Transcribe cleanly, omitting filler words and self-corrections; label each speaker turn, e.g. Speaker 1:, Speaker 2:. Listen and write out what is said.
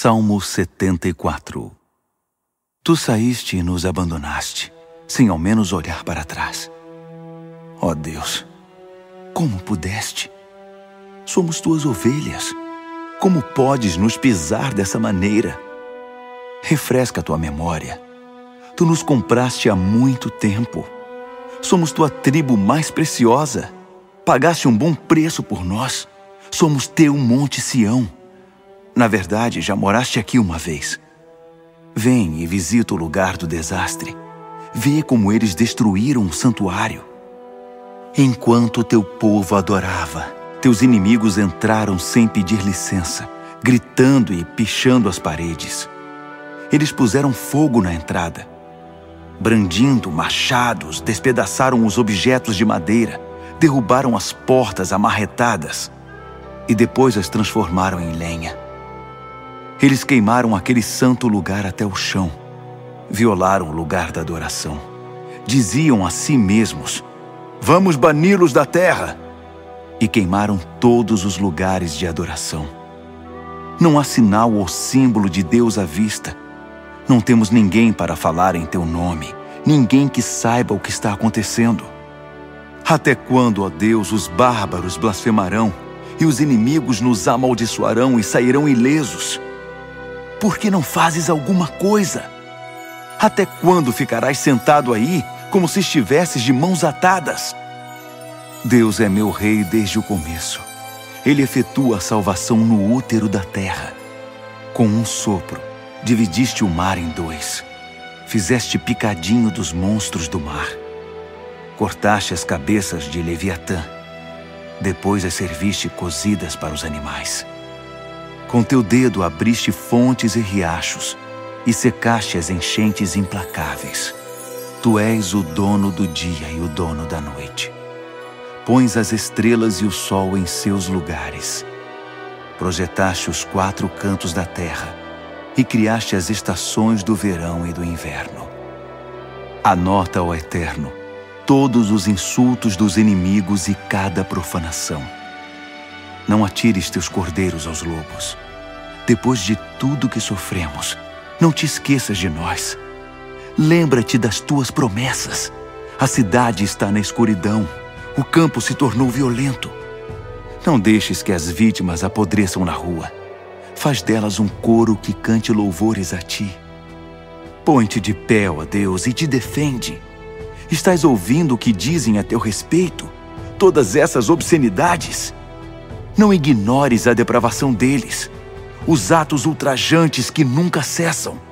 Speaker 1: Salmo 74. Tu saíste e nos abandonaste, sem ao menos olhar para trás. Ó Deus, como pudeste? Somos tuas ovelhas. Como podes nos pisar dessa maneira? Refresca tua memória. Tu nos compraste há muito tempo. Somos tua tribo mais preciosa. Pagaste um bom preço por nós. Somos teu Monte Sião. Na verdade, já moraste aqui uma vez. Vem e visita o lugar do desastre. Vê como eles destruíram o santuário. Enquanto teu povo adorava, teus inimigos entraram sem pedir licença, gritando e pichando as paredes. Eles puseram fogo na entrada. Brandindo machados, despedaçaram os objetos de madeira, derrubaram as portas amarretadas e depois as transformaram em lenha. Eles queimaram aquele santo lugar até o chão, violaram o lugar da adoração. Diziam a si mesmos: vamos bani-los da terra! E queimaram todos os lugares de adoração. Não há sinal ou símbolo de Deus à vista. Não temos ninguém para falar em teu nome, ninguém que saiba o que está acontecendo. Até quando, ó Deus, os bárbaros blasfemarão e os inimigos nos amaldiçoarão e sairão ilesos? Por que não fazes alguma coisa? Até quando ficarás sentado aí, como se estivesses de mãos atadas? Deus é meu rei desde o começo. Ele efetua a salvação no útero da terra. Com um sopro, dividiste o mar em dois. Fizeste picadinho dos monstros do mar. Cortaste as cabeças de Leviatã. Depois as serviste cozidas para os animais. Com teu dedo abriste fontes e riachos e secaste as enchentes implacáveis. Tu és o dono do dia e o dono da noite. Pões as estrelas e o sol em seus lugares. Projetaste os 4 cantos da terra e criaste as estações do verão e do inverno. Anota, ó Eterno, todos os insultos dos inimigos e cada profanação. Não atires teus cordeiros aos lobos. Depois de tudo que sofremos, não te esqueças de nós. Lembra-te das tuas promessas. A cidade está na escuridão. O campo se tornou violento. Não deixes que as vítimas apodreçam na rua. Faz delas um coro que cante louvores a ti. Põe-te de pé, ó Deus, e te defende. Estás ouvindo o que dizem a teu respeito? Todas essas obscenidades? Não ignores a depravação deles, os atos ultrajantes que nunca cessam.